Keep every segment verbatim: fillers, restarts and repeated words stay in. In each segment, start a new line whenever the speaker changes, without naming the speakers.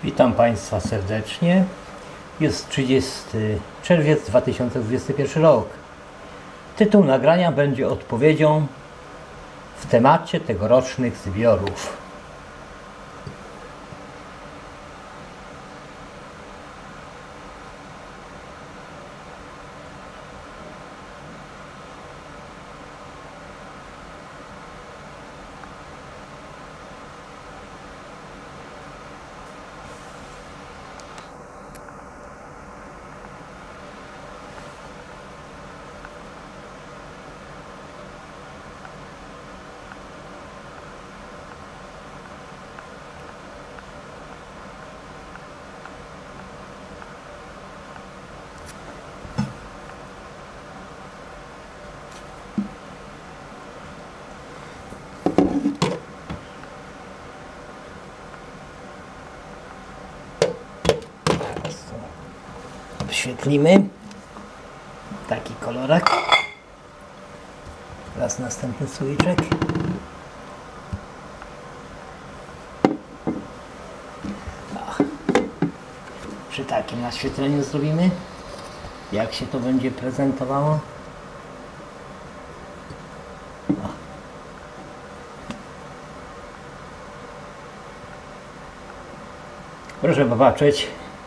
Witam Państwa serdecznie. Jest trzydziesty czerwiec dwa tysiące dwudziesty pierwszy rok. Tytuł nagrania będzie odpowiedzią w temacie tegorocznych zbiorów. Obświetlimy taki kolorek. Teraz następny słoiczek. O. Przy takim naświetleniu zrobimy, jak się to będzie prezentowało. O. Proszę popatrzeć.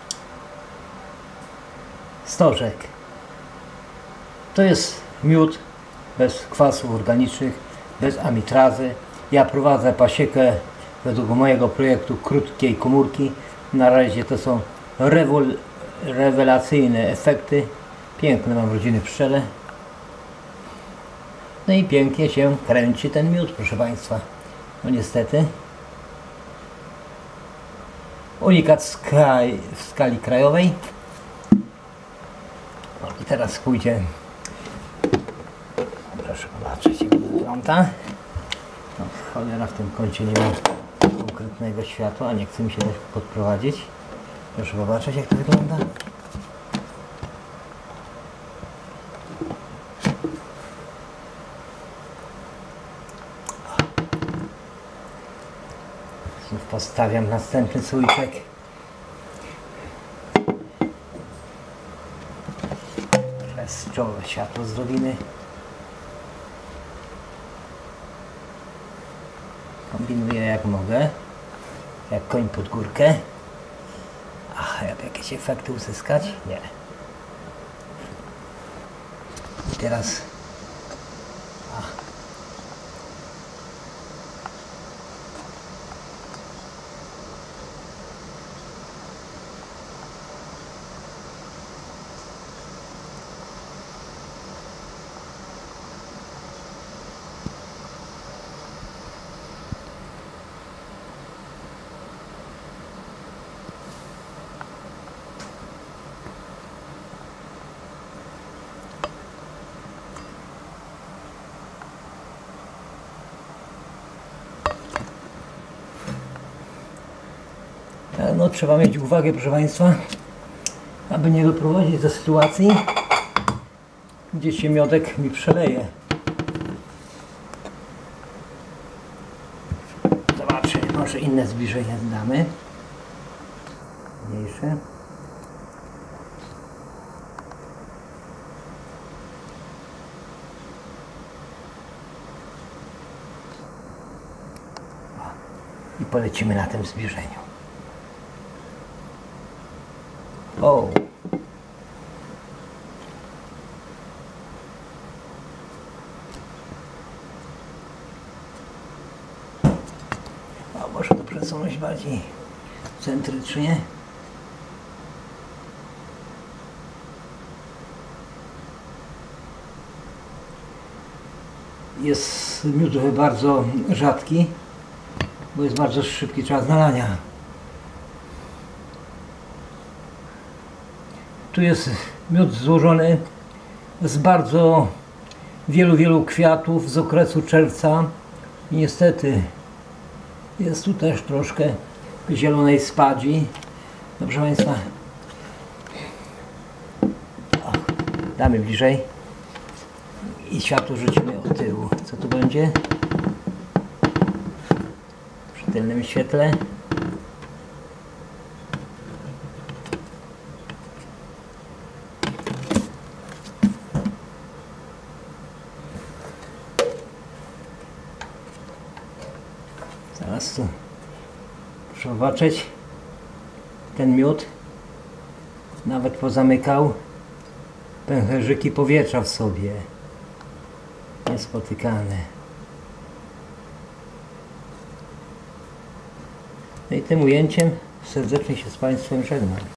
Stożek. To jest miód bez kwasów organicznych, bez amitrazy. Ja prowadzę pasiekę według mojego projektu krótkiej komórki. Na razie to są rewol, rewelacyjne efekty. Piękne mam rodziny pszczele. No i pięknie się kręci ten miód, proszę Państwa. No niestety. Unikat skali, w skali krajowej. I teraz pójdzie, proszę zobaczyć, jak to wygląda. No, cholera, w tym kącie nie ma konkretnego światła, a nie chce mi się też podprowadzić. Proszę zobaczyć, jak to wygląda. Znów postawiam następny słoiczek. Czołowe światło zrobimy. Kombinuję jak mogę, jak koń pod górkę. Ach, jak jakieś efekty uzyskać? Nie. I teraz ach. No, trzeba mieć uwagę, proszę Państwa, aby nie doprowadzić do sytuacji, gdzie się miodek mi przeleje. Zobaczmy, może inne zbliżenie damy. Mniejsze. I polecimy na tym zbliżeniu. O. A może to przesunąć bardziej centrycznie. Jest miód bardzo rzadki, bo jest bardzo szybki czas nalania. Tu jest miód złożony z bardzo wielu, wielu kwiatów z okresu czerwca. I niestety jest tu też troszkę zielonej spadzi. Proszę Państwa, o, damy bliżej i światło rzucimy od tyłu. Co tu będzie? Przy tylnym świetle. Państwu. Proszę zobaczyć, ten miód nawet pozamykał pęcherzyki powietrza w sobie. Niespotykane. No i tym ujęciem serdecznie się z Państwem żegnam.